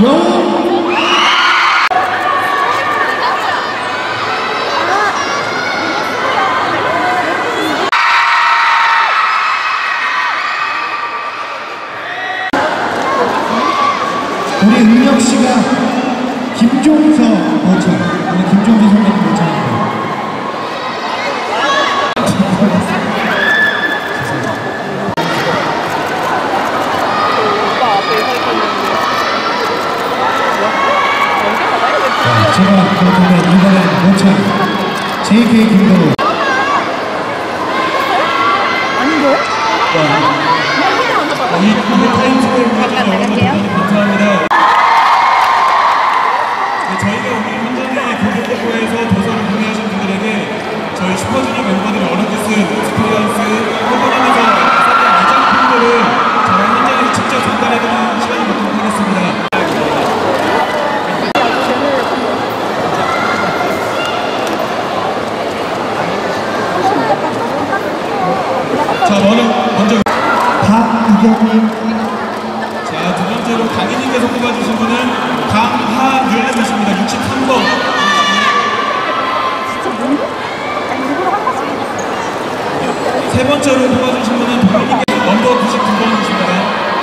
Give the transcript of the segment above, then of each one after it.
영웅 우리 은혁씨가 김종서 모창, 우리 김종서 선배님 모창입니다. 제가 그렇다면 이번엔 모창 JK 김동호. 아닌데요? 이 타임스퀘어 공연장 여러분들 감사합니다. 저희가 오늘 현장에 고속도로에서 도서를 구매하신 분들에게 저희 슈퍼주니어 멤버들의 어른디스 익스피리언스 호감하면서 썼던 애장품들을 저희 현장에서 직접 전달해드리는 시간을 갖도록 하겠습니다. 자, 먼저 박이경님. 자, 두 번째로 강희님께서 뽑아주신 분은 강하율님이십니다. 63번. 세 번째로 뽑아주신 분은 동민님께서 넘버 99번이십니다.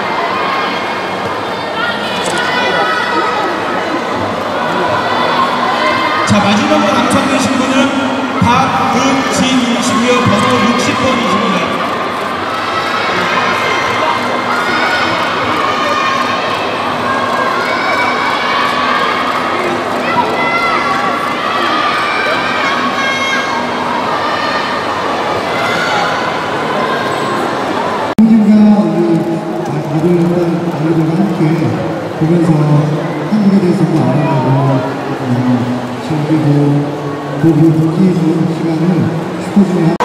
자, 마지막으로 당첨되신 분은 박은진이시고요. 번호 60번이십니다. 아이들과 함께 보면서 한국에 대해서도 알아가고 즐기고 또 그 느끼는 시간을 슈퍼주니어